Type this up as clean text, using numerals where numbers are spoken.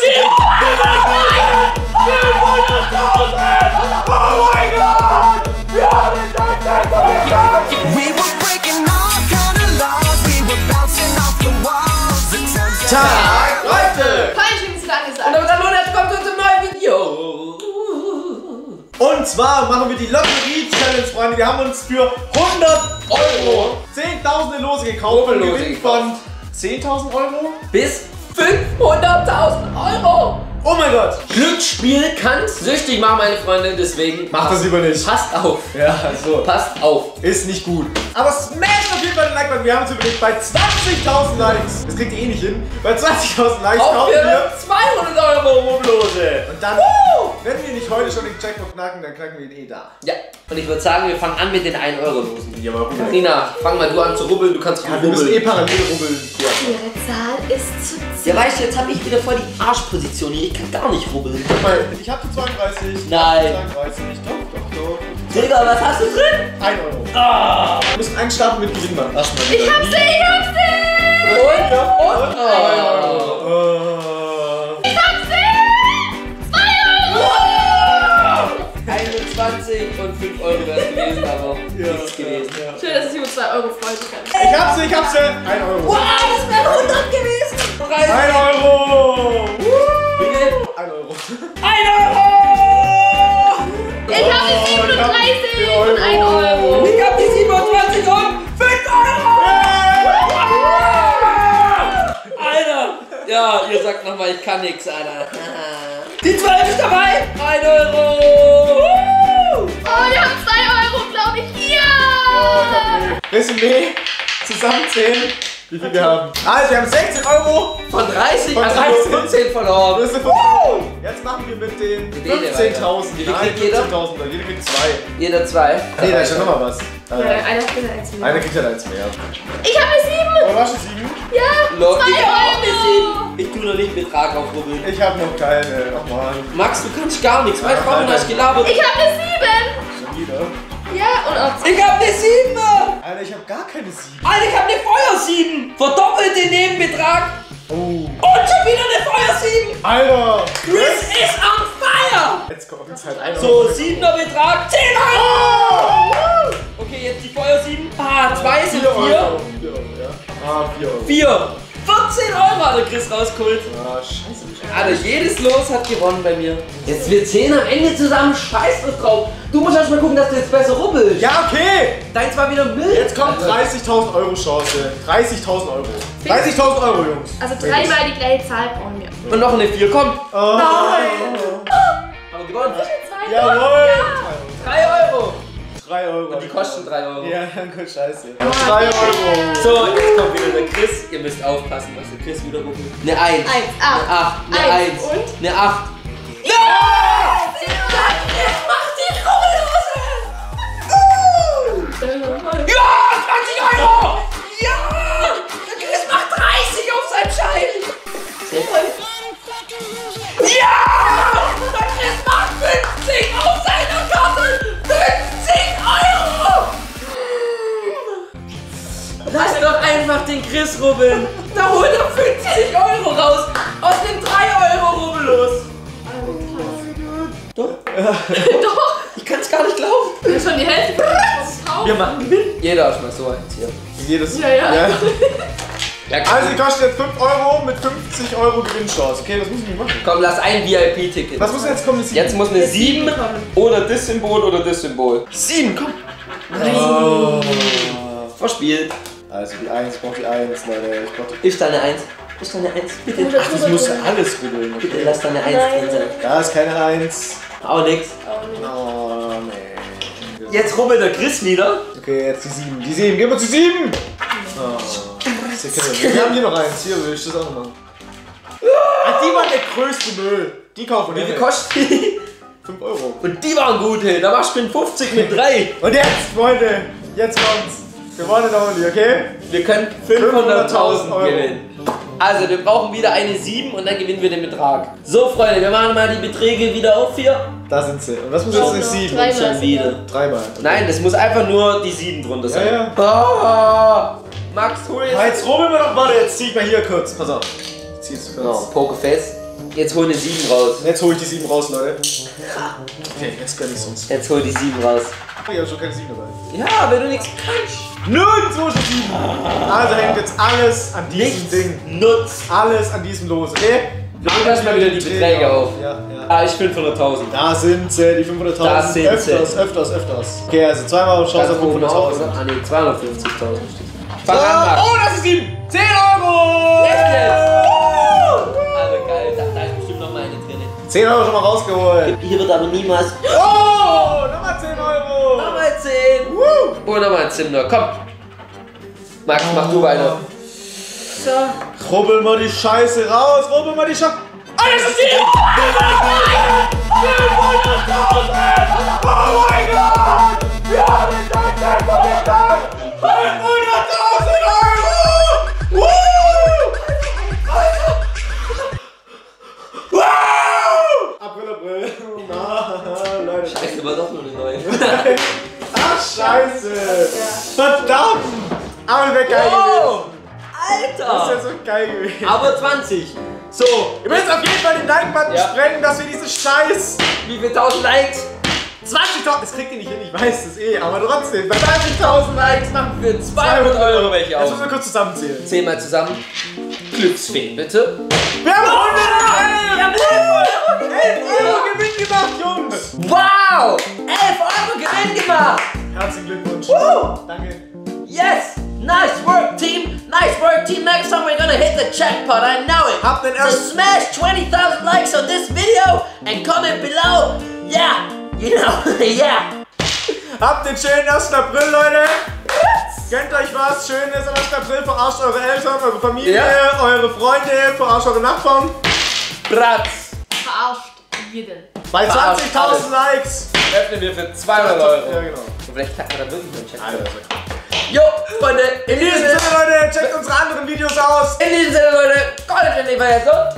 Oh mein Gott! Wir haben den Tag. We were breaking all kind of laws. We were bouncing off the walls. It turns out Tag, Leute! Fein, schön, dass du da gesagt. Und damit hallo und herzlich willkommen zu einem neuen Video. Und zwar machen wir die Lotterie-Challenge, Freunde. Wir haben uns für 100 Euro 10.000 Lose gekauft. Und Gewinn von 10.000 Euro bis 500.000 Euro. Oh mein Gott! Glücksspiel kann süchtig machen, meine Freunde, deswegen Macht das lieber nicht. passt auf. Ja, so. Passt auf. Ist nicht gut. Aber smash auf jeden Fall den Like-Button. Wir haben uns überlegt, bei 20.000 Likes, das kriegt ihr eh nicht hin, bei 20.000 Likes Auch kaufen für wir. 200 Euro Rumlose. Und dann, wenn wir nicht heute schon den Jackpot knacken, dann knacken wir ihn eh da. Ja, und ich würde sagen, wir fangen an mit den 1-Euro-Losen. Ja, aber gut. Nina, fang mal du an zu rubbeln, du kannst Ja, gut wir müssen eh rubbeln. parallel rubbeln. Ja. Ihre Zahl ist zu 10. Ja, weißt du, jetzt habe ich wieder voll die Arschposition hier. Ich kann gar nicht rubbeln. Guck mal, ich hab die 32. Nein. 32. Doch. Digga, was hast du drin? 1 Euro. Ah. Wir müssen einen starten mit Gewinn machen. Erstmal. Ich hab's nicht! Und? Ich hab's nicht! 2 Euro! 21 und 5 Euro wäre es gewesen, aber nichts gewesen. Schön, dass ich mich über 2 Euro freuen kann. Ich hab's. 1 Euro. Wow, das wäre 100 gewesen! 1 Euro. Wie viel? 1 Euro. 1 Euro! Ich habe die 37 und 1 Euro. Ich hab die 27 und 5 Euro! Alter! Ja, ihr sagt nochmal, ich kann nix, Alter. Die 12 ist dabei! 1 Euro! Oh, wir haben 2 Euro, glaube ich. Ja! Resümee. Zusammenzählen, wie viel wir haben. Also, wir haben 16 Euro. Von 30 Von an 30. 15 verloren. Größe von Jetzt machen wir mit den Wähle 15.000. Wie viel kriegt jeder? 15.000. Jeder kriegt 2. Jeder 2. Nee, da ist ja nochmal was. Ja, einer kriegt eins mehr. Einer kriegt ja eins mehr. Ich habe eine 7. Oh, was ist 7? Ja, Los, 2 ich hab auch eine Euro. 7. Ich tu noch nicht Betrag aufrubbeln. Ich hab noch keine. Ach man. Max, du kannst gar nichts. Weißt du, warum hast du gelabert? Ich habe eine 7. Schon wieder. Ja, und auch 2. Ich hab eine 7! Alter, ich hab gar keine 7. Alter, ich hab eine Feuer 7! Verdoppelt den Nebenbetrag! Oh. Und schon wieder eine Feuer 7! Alter. Chris is on fire! Jetzt kommt uns halt ein So, 7er Betrag, 10 Euro! Okay, jetzt die Feuer 7. Ah, 2 sind 4. 4 Euro. 4 Euro, ja. Ah, 4 Euro. 4. 14 Euro hat der Chris rausgeholt. Ah, scheiße. Alter, jedes Los hat gewonnen bei mir. Jetzt wir 10 am Ende zusammen. Scheiß drauf. Du musst erst mal gucken, dass du jetzt besser rubbelst. Ja, okay. Deins war wieder Müll. Jetzt kommt 30.000 Euro Chance. 30.000 Euro. 30.000 Euro, Jungs. Also dreimal die gleiche Zahl brauchen wir. Und noch eine 4, komm. Oh. Nein. Aber gewonnen. Jawohl. 3 Euro. 3 Euro. Und die kosten 3 Euro. Ja, danke, scheiße. 3 Euro. So, jetzt kommt wieder der Chris. Ihr müsst aufpassen, was der Chris wieder rubbelt. Eine 1. 1, Eine 8. Eine 1. Und? Eine 8. Ja! Jetzt macht die Rubbellose! Ja! 20 Euro! Ja! Der Chris macht 30 auf sein Schein! Ja! Der Chris macht 50 auf seiner Karte! 50 Euro! Lass doch einfach den Chris rubbeln! Da holt er 50 Euro raus! Aus dem 3 Euro Rubbellos! Doch? Doch. Ich kann's gar nicht glauben! Das ist schon die Hälfte von dem Kauf. Wir machen Gewinn! Jeder ist mal so eins hier. Jedes. Ja, ja. Also, die kostet jetzt 5 Euro mit 50 Euro Gewinnchance. Okay, das muss ich nicht machen. Komm, lass ein VIP-Ticket. Was muss denn jetzt kommen? Jetzt muss eine 7 oder das Symbol oder das Symbol. 7, komm! Oh. Verspielt. Also, die 1, ich brauch die 1, Leute. Ich brauch die... Ist da eine 1? Ist da eine 1? Bitte. Ach, das muss alles rubbeln. Bitte Okay. lass da eine 1 drin sein. Da ist keine 1. Auch nix. Oh, nee. Jetzt rubbelt der Chris wieder. Okay, jetzt die 7. Die 7, gib uns die 7! Oh. Wir haben hier noch eins. Hier will ich das auch noch machen. Ah, die waren der größte Müll. Die kaufen Wie wir. viel kostet die? 5 Euro. Und die waren gut, hey. Da machst du den 50 mit 3. Und jetzt, Freunde, jetzt kommt's. Wir wollen noch nicht, okay? Wir können 500.000 gewinnen. Also, wir brauchen wieder eine 7 und dann gewinnen wir den Betrag. So, Freunde, wir machen mal die Beträge wieder auf hier. Da sind sie. Und was muss jetzt eine 7? Dreimal. Schon wieder. Dreimal. Okay. Nein, das muss einfach nur die 7 drunter sein. Ja, Oh, Max, hol jetzt. Jetzt rubbeln wir doch mal. Jetzt zieh ich mal hier kurz. Pass auf. Ich zieh's kurz. Genau, Pokerface. Jetzt hol den 7 raus. Jetzt hol ich die 7 raus, Leute. Okay, jetzt gönn ich's uns. Jetzt hol die 7 raus. Ich hab schon keine 7 dabei. Ja, wenn du nichts kannst. Nirgendwo schon 7. Also hängt jetzt alles an diesem Ding. Nutz. Alles an diesem Los, okay? Machen wir erstmal wieder die Beträge auf. Ja. Ah, ich 500.000. Da sind sie, die 500.000. Das sind öfters. Okay, also zweimal Chance auf 500.000. Ah ne, 250.000. Fang an, Max. Oh, das ist 7! 10 Euro! Jetzt! Also geil, da ist bestimmt noch mal eine drin. 10 Euro schon mal rausgeholt. Hier wird aber niemals. Oh, nochmal 10 Euro. Nochmal 10. Oh, nochmal ein Zimmer. Komm. Max, mach du weiter. So. Rubbel mal die Scheiße raus, rubbel mal die Scheiße. Oh, das ist die! Oh mein Gott! Wir haben den Tag von dem Tag! 500.000 Euro! April. Na, Leute. Scheiße, war doch nur eine neue. Ach, Scheiße! Verdammt! Aber wäre geil gewesen. Alter! Das ist ja so geil gewesen. Aber 20. So, Ihr müsst auf jeden Fall den Like-Button sprengen, dass wir diese Scheiß... wie viel 1000 Likes? 20.000, das kriegt ihr nicht hin, ich weiß es eh, aber trotzdem, bei 20.000 Likes machen Für 200 Euro welche Jetzt auf. müssen wir kurz zusammenzählen. 10 mal zusammen. Glücksfee, bitte. Wir haben 11 Euro Gewinn gemacht, Jungs! Wow! 11 Euro Gewinn gemacht! Herzlichen Glückwunsch. Danke. Yes! Nice work, team! Nice work, team! Next time we're gonna hit the jackpot, I know it! Habt den So ersten... smash 20,000 likes on this video and comment below. Yeah! You know, yeah! Habt den schönen 1. April, Leute! Gönnt euch was Schönes am 1. April, verarscht eure Eltern, eure Familie, eure Freunde, verarscht eure Nachbarn. Bratz! Verarscht jeden. Bei Verarscht 20.000 Likes! Öffnen wir für 200 Euro. Ja, genau. Und vielleicht packen wir da wirklich einen Jackpot. Alter. Jo, Freunde! In diesem Sinne, Leute, checkt unsere anderen Videos aus. In diesem Sinne, Leute, kommt in die Version.